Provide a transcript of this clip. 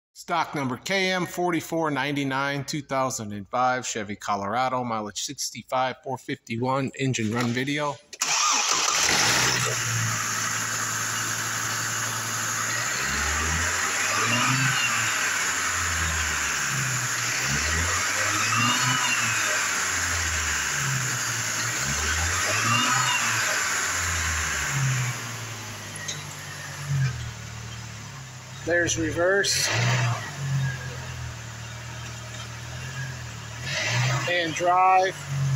Stock number KM4499, 2005 Chevy Colorado, mileage 65, 451, engine run video. There's reverse and drive.